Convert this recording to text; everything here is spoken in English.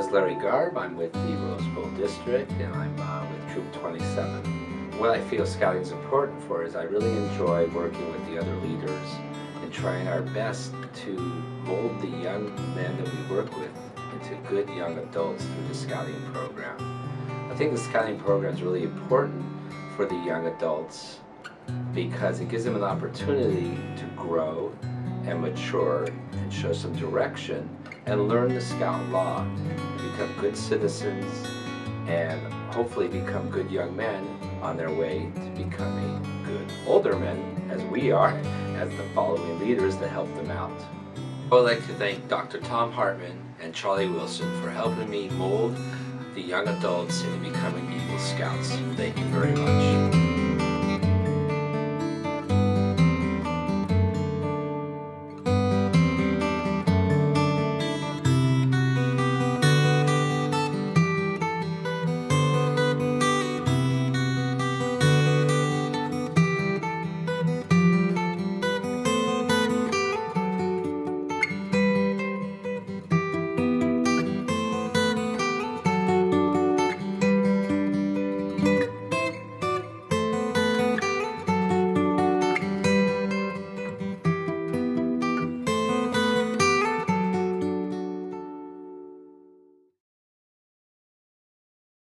is Larry Garb. I'm with the Rose Bowl District, and I'm with Troop 27. What I feel scouting is important for is I really enjoy working with the other leaders and trying our best to mold the young men that we work with into good young adults through the scouting program. I think the scouting program is really important for the young adults because it gives them an opportunity to grow and mature and show some direction and learn the scout law, become good citizens, and hopefully become good young men on their way to becoming good older men, as we are, as the following leaders to help them out. I would like to thank Dr. Tom Hartman and Charlie Wilson for helping me mold the young adults into becoming Eagle Scouts. Thank you very much.